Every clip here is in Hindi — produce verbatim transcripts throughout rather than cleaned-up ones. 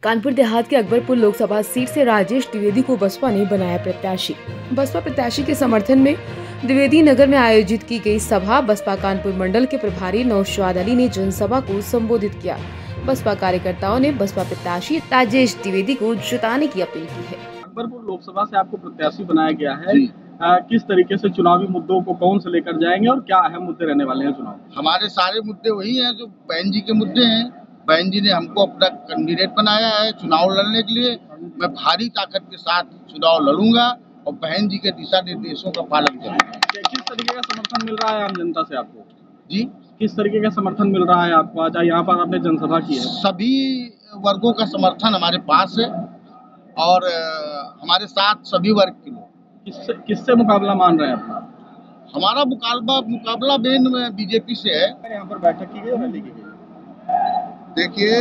कानपुर देहात के अकबरपुर लोकसभा सीट से राजेश द्विवेदी को बसपा ने बनाया प्रत्याशी। बसपा प्रत्याशी के समर्थन में द्विवेदी नगर में आयोजित की गई सभा बसपा कानपुर मंडल के प्रभारी नौशाद अली ने जनसभा को संबोधित किया। बसपा कार्यकर्ताओं ने बसपा प्रत्याशी राजेश द्विवेदी को जिताने की अपील की है। अकबरपुर लोकसभा से आपको प्रत्याशी बनाया गया है, आ, किस तरीके से चुनावी मुद्दों को कौन से लेकर जाएंगे और क्या अहम मुद्दे रहने वाले हैं चुनाव? हमारे सारे मुद्दे वही हैं जो बहन जी के मुद्दे हैं। बहन जी ने हमको अपना कैंडिडेट बनाया है चुनाव लड़ने के लिए। मैं भारी ताकत के साथ चुनाव लड़ूंगा और बहन जी के दिशा निर्देशों का पालन करूंगा। किस तरीके का समर्थन मिल रहा है आम जनता से आपको? जी, किस तरीके का समर्थन मिल रहा है आपको? आज यहाँ पर आपने जनसभा की है। सभी वर्गों का समर्थन हमारे पास है और हमारे साथ सभी वर्ग के लोग। किससे किससे मुकाबला मान रहे हैं आप? हमारा मुकाबला मुकाबला बेन में बीजेपी से है। यहाँ पर बैठक की गई और रैली की गई। देखिए,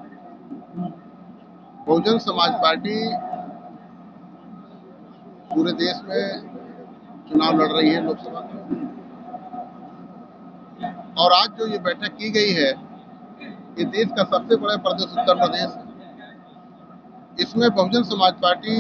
बहुजन समाज पार्टी पूरे देश में चुनाव लड़ रही है लोकसभा का, और आज जो ये बैठक की गई है ये देश का सबसे बड़ा प्रदेश उत्तर प्रदेश है। इसमें बहुजन समाज पार्टी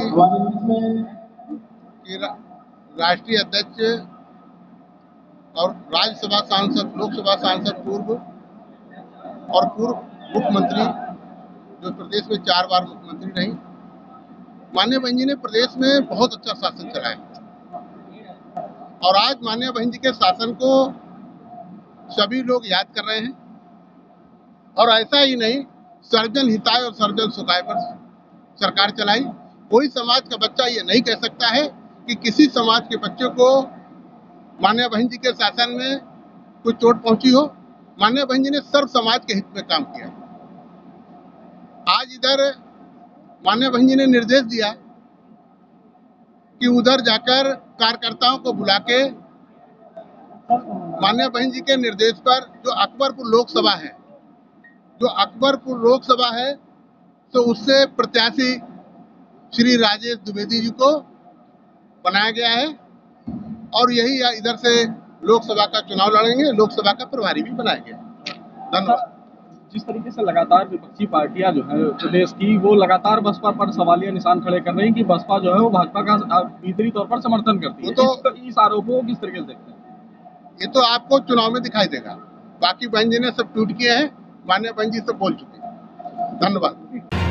के राष्ट्रीय अध्यक्ष और राज्यसभा सांसद, लोकसभा सांसद पूर्व और पूर्व मुख्यमंत्री जो प्रदेश में चार बार मुख्यमंत्री रही, माननीय बहन जी ने प्रदेश में बहुत अच्छा शासन चलाया और आज माननीय बहन जी के शासन को सभी लोग याद कर रहे हैं। और ऐसा ही नहीं, सर्वजन हिताय और सर्वजन सुखाय पर सरकार चलाई। कोई समाज का बच्चा ये नहीं कह सकता है कि किसी समाज के बच्चे को माननीय बहन जी के शासन में कोई चोट पहुंची हो। माननीय बहन जी ने सर्व समाज के हित में काम किया। आज इधर माननीय बहन जी ने निर्देश दिया कि उधर जाकर कार्यकर्ताओं को बुला के माननीय बहन जी के निर्देश पर जो अकबरपुर लोकसभा है, जो अकबरपुर लोकसभा है तो उससे प्रत्याशी श्री राजेश द्विवेदी जी को बनाया गया है और यही इधर से लोकसभा का चुनाव लड़ेंगे। लोकसभा का प्रभारी भी बनाया गया। धन्यवाद। जिस तरीके से लगातार विपक्षी पार्टियां जो है प्रदेश की वो लगातार बसपा पर सवालिया निशान खड़े कर रही हैं कि बसपा जो है वो भाजपा का भीतरी तौर पर समर्थन करती है, तो इस, इस आरोपों को किस तरीके से देखते हैं? ये तो आपको चुनाव में दिखाई देगा। बाकी बहन जी ने सब ट्वीट किए हैं, माननीय बहन जी सब बोल चुके हैं। धन्यवाद।